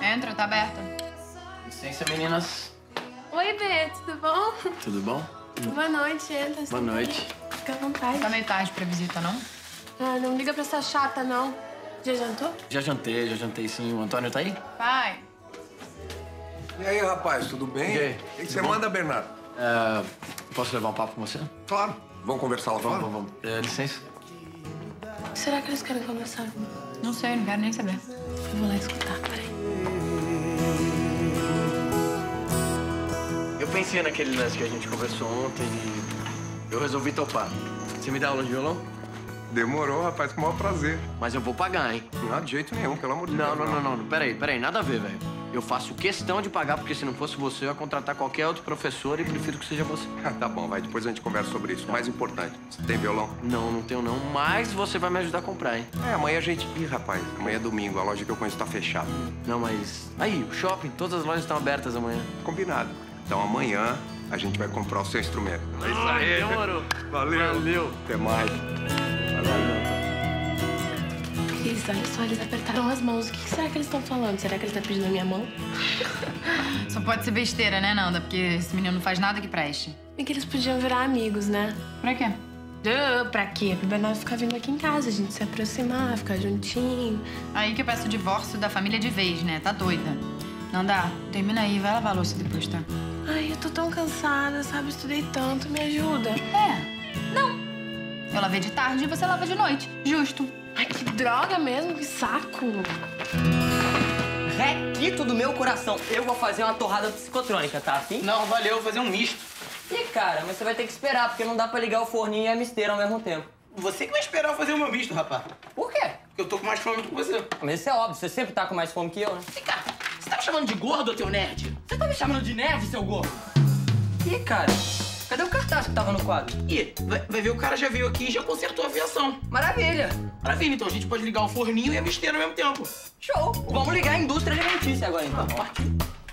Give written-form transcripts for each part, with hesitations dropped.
Entra, tá aberta. Licença, meninas. Oi, Bê, tudo bom? Tudo bom? Boa noite, entra. Boa noite. Fica à vontade. Tá meio tarde pra visita, não? Ah, não liga pra essa chata, não. Já jantou? Já jantei sim. O Antônio tá aí? Pai. E aí, rapaz, tudo bem? E aí? O que você manda, Bernardo? Posso levar um papo com você? Claro. Vamos conversar lá fora? Vamos. Licença. Será que eles querem conversar? Não sei, não quero nem saber. Eu vou lá escutar, peraí. Eu pensei naquele lance que a gente conversou ontem e eu resolvi topar. Você me dá aula de violão? Demorou, rapaz, com o maior prazer. Mas eu vou pagar, hein? Não, de jeito nenhum, pelo amor de Deus. Não. Peraí, nada a ver, velho. Eu faço questão de pagar, porque se não fosse você, eu ia contratar qualquer outro professor e prefiro que seja você. Tá bom, vai, depois a gente conversa sobre isso. Mais importante, você tem violão? Não tenho não, mas você vai me ajudar a comprar, hein? Amanhã a gente... Ih, rapaz, amanhã é domingo, a loja que eu conheço tá fechada. Não, mas... Aí, o shopping, todas as lojas estão abertas amanhã. Combinado. Então amanhã a gente vai comprar o seu instrumento. É isso aí. Demorou. Valeu. Até mais. Cris, olha só, eles apertaram as mãos. O que será que eles estão falando? Será que ele tá pedindo a minha mão? Só pode ser besteira, né, Nanda? Porque esse menino não faz nada que preste. E que eles podiam virar amigos, né? Pra quê? Pra quê? Pro Bernardo ficar vindo aqui em casa, a gente se aproximar, ficar juntinho. Aí que eu peço o divórcio da família de vez, né? Tá doida. Nanda, termina aí, vai lavar a louça depois, tá? Ai, eu tô tão cansada, sabe? Estudei tanto, me ajuda. Não. Eu lavei de tarde e você lava de noite. Justo. Ai, que droga mesmo, que saco. Requito do meu coração, eu vou fazer uma torrada psicotrônica, tá afim? Não, valeu, vou fazer um misto. Ih, cara, mas você vai ter que esperar, porque não dá pra ligar o forninho e a misteira ao mesmo tempo. Você que vai esperar eu fazer o meu misto, rapaz. Por quê? Porque eu tô com mais fome do que você. Mas isso é óbvio, você sempre tá com mais fome que eu, né? Vem cá, você tá me chamando de gordo, teu nerd? Você tá me chamando de nerd, seu gordo? Ih, cara, cadê o cartaz que tava no quadro? Ih, vai ver, o cara já veio aqui e já consertou a aviação. Maravilha! Maravilha, então a gente pode ligar o forninho e a misteira ao mesmo tempo. Show! Vamos ligar a indústria alimentícia agora, então. Partiu.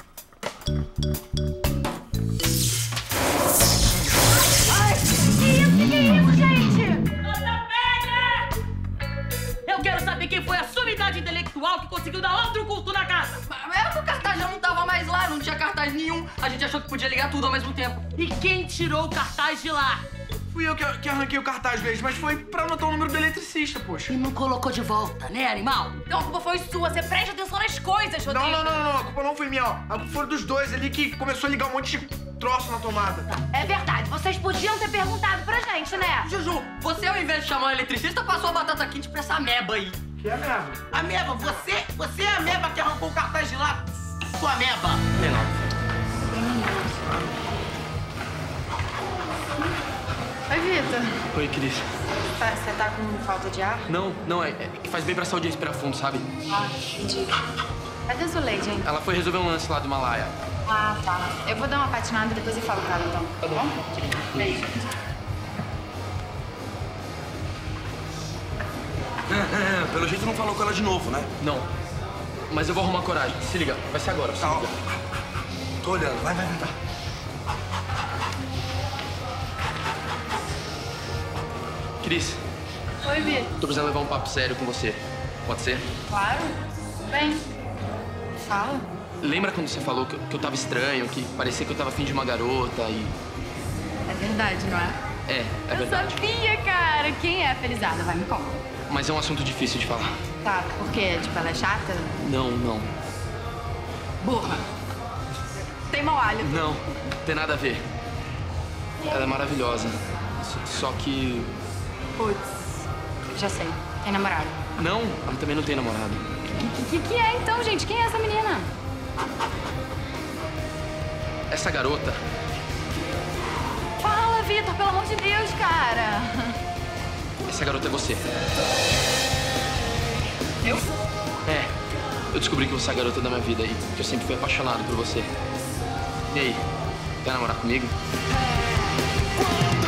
Eu quero saber quem foi a sumidade intelectual que conseguiu dar outro culto na casa. Mas o cartaz já não tava mais lá, não tinha cartaz nenhum. A gente achou que podia ligar tudo ao mesmo tempo. E quem tirou o cartaz de lá? Fui eu que arranquei o cartaz mesmo, mas foi pra anotar o número do eletricista, poxa. E não colocou de volta, né, animal? Então a culpa foi sua. Você presta atenção nas coisas, Rodrigo. Não, a culpa não foi minha, ó. A culpa foi dos dois ali que começou a ligar um monte de troço na tomada. É verdade. Vocês podiam ter perguntado pra gente, né? Juju, você ao invés de chamar o eletricista, passou a batata quente pra essa ameba aí. Que é mesmo? Ameba, você é a ameba que arrancou o cartaz de lá? Sua ameba. Oi, Vitor. Oi, Cris. Você tá com falta de ar? Não, é que faz bem pra saúde respirar fundo, sabe? Ah, entendi. Cadê a Zuleide, hein? Ela foi resolver um lance lá do Himalaia. Ah, tá. Eu vou dar uma patinada e depois eu falo com ela, então. Tá bom? Beijo. Pelo jeito não falou com ela de novo, né? Não. Mas eu vou arrumar coragem. Se liga, vai ser agora. Se Tá, ó. liga. Tô olhando. Vai. Cris, Oi, Vitor. tô precisando levar um papo sério com você. Pode ser? Claro. Bem. Fala. Lembra quando você falou que eu tava estranho, que parecia que eu tava afim de uma garota e... É verdade, não é? É verdade. Eu sabia, cara. Quem é a felizada? Vai, me conta. Mas é um assunto difícil de falar. Tá, por quê? Tipo, ela é chata? Não. Burra. Tem mau hálito. Não, tem nada a ver. Ela é maravilhosa. Só que... Putz, já sei. Tem namorado. Não, ela também não tem namorado. Que é então, gente? Quem é essa menina? Essa garota... Fala, Vitor, pelo amor de Deus, cara. Essa garota é você. Eu? É. Eu descobri que você é a garota da minha vida e que eu sempre fui apaixonado por você. E aí, quer namorar comigo?